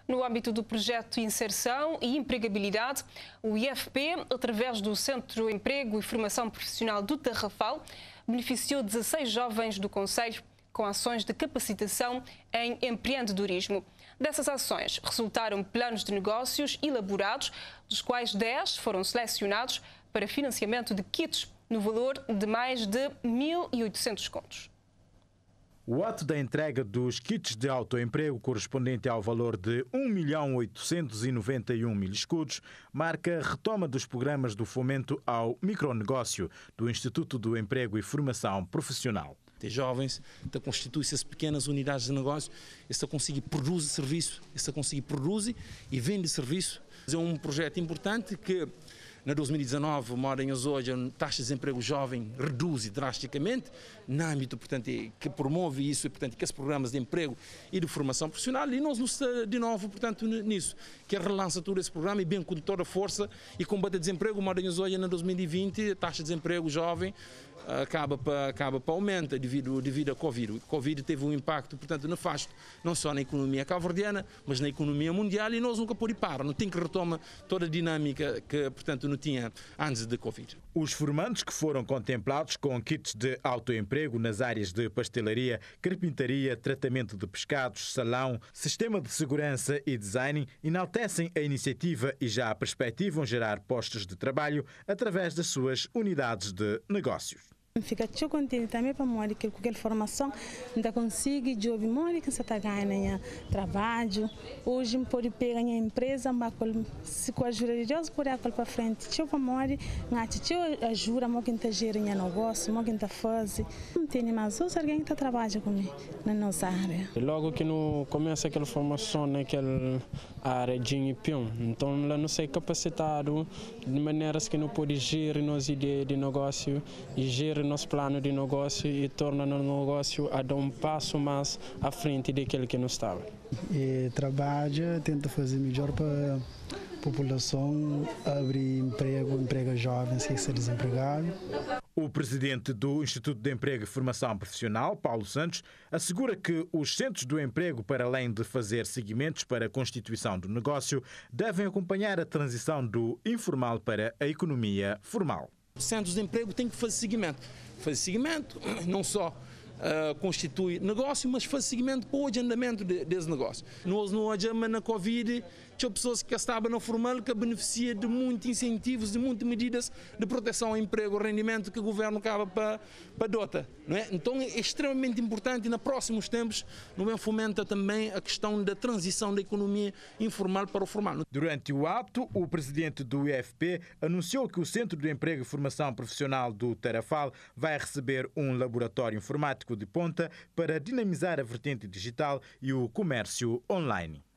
No âmbito do projeto Inserção e Empregabilidade, o IFP, através do Centro de Emprego e Formação Profissional do Tarrafal, beneficiou 16 jovens do concelho com ações de capacitação em empreendedorismo. Dessas ações resultaram planos de negócios elaborados, dos quais 10 foram selecionados para financiamento de kits no valor de mais de 1.800 contos. O ato da entrega dos kits de autoemprego, correspondente ao valor de 1.891.000 escudos, marca a retoma dos programas do fomento ao micronegócio do Instituto do Emprego e Formação Profissional. Tem jovens, então constituem-se pequenas unidades de negócio, esta consegue produzir serviço, esta consegue produzir e vende serviço. É um projeto importante que, na 2019, hoje a taxa de desemprego jovem reduz drasticamente, no âmbito, portanto, que promove isso, portanto, que esses programas de emprego e de formação profissional, e nós de novo, portanto, nisso, que relança todo esse programa e bem com toda a força e combate o desemprego. Hoje, na 2020, a taxa de desemprego jovem acaba para aumentar devido à Covid. O Covid teve um impacto, portanto, nefasto, não só na economia cabo-verdiana, mas na economia mundial, e nós nunca podemos parar, não tem que retomar toda a dinâmica que, portanto, não tinha antes de Covid. Os formandos que foram contemplados com kits de autoemprego nas áreas de pastelaria, carpintaria, tratamento de pescados, salão, sistema de segurança e design enaltecem a iniciativa e já perspectivam gerar postos de trabalho através das suas unidades de negócios. Fica muito contente também para morrer que qualquer formação ainda consigo job morrer que você está ganhando trabalho. Hoje pode pegar a empresa, mas se com a ajuda de Deus pode ir para frente. Se eu para morrer, a ajuda a quem está gerando negócio, a quem está fazendo. Não tem mais alguém que está trabalhando comigo na nossa área. Logo que não começa aquela formação naquela área de emprego, então lá não sei capacitado de maneiras que não pode gerir nossas ideias de negócio e gerir nosso plano de negócio e torna o negócio a dar um passo mais à frente daquele que não estava. E trabalha, tenta fazer melhor para a população, abrir emprego jovens que estão desempregados. O presidente do Instituto de Emprego e Formação Profissional, Paulo Santos, assegura que os centros do emprego, para além de fazer seguimentos para a constituição do negócio, devem acompanhar a transição do informal para a economia formal. Os centros de emprego têm que fazer seguimento. Fazer seguimento não só constitui negócio, mas faz seguimento para o agendamento desse negócio. Nós não agendamos na Covid, tinha pessoas que estavam no formal que beneficiam de muitos incentivos, de muitas medidas de proteção ao emprego, ao rendimento que o governo acaba para adotar. Não é? Então é extremamente importante e nos próximos tempos não fomenta também a questão da transição da economia informal para o formal. Durante o ato, o presidente do IFP anunciou que o Centro de Emprego e Formação Profissional do Tarrafal vai receber um laboratório informático de ponta para dinamizar a vertente digital e o comércio online.